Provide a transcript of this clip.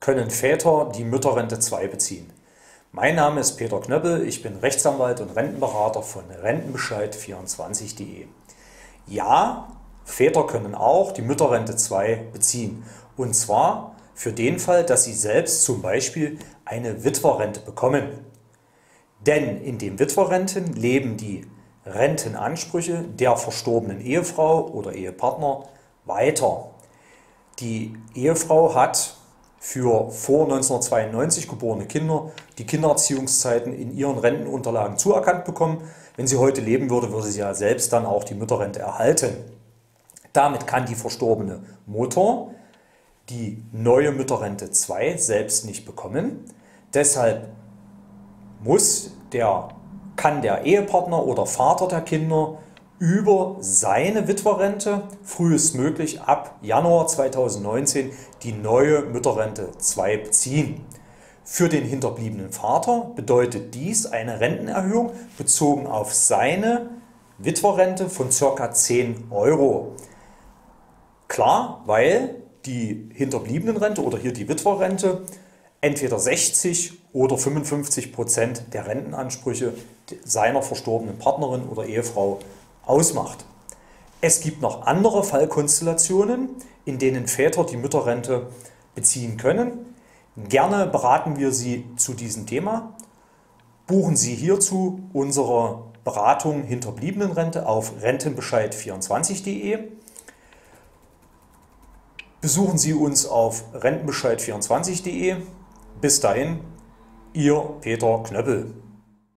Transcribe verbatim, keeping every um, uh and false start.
können Väter die Mütterrente zwei beziehen. Mein Name ist Peter Knöppel, ich bin Rechtsanwalt und Rentenberater von Rentenbescheid vierundzwanzig punkt de. Ja, Väter können auch die Mütterrente zwei beziehen. Und zwar für den Fall, dass sie selbst zum Beispiel eine Witwerrente bekommen. Denn in den Witwerrenten leben die Rentenansprüche der verstorbenen Ehefrau oder Ehepartner weiter. Die Ehefrau hat für vor neunzehnhundertzweiundneunzig geborene Kinder die Kindererziehungszeiten in ihren Rentenunterlagen zuerkannt bekommen. Wenn sie heute leben würde, würde sie ja selbst dann auch die Mütterrente erhalten. Damit kann die verstorbene Mutter die neue Mütterrente zwei selbst nicht bekommen. Deshalb muss der, kann der Ehepartner oder Vater der Kinder über seine Witwerrente frühestmöglich ab Januar zweitausendneunzehn die neue Mütterrente zwei beziehen. Für den hinterbliebenen Vater bedeutet dies eine Rentenerhöhung bezogen auf seine Witwerrente von ca. zehn Euro. Klar, weil die Hinterbliebenenrente oder hier die Witwerrente entweder sechzig oder fünfundfünfzig Prozent der Rentenansprüche seiner verstorbenen Partnerin oder Ehefrau ausmacht. Es gibt noch andere Fallkonstellationen, in denen Väter die Mütterrente beziehen können. Gerne beraten wir Sie zu diesem Thema. Buchen Sie hierzu unsere Beratung Hinterbliebenenrente auf rentenbescheid vierundzwanzig punkt de. Besuchen Sie uns auf rentenbescheid vierundzwanzig punkt de. Bis dahin, Ihr Peter Knöppel.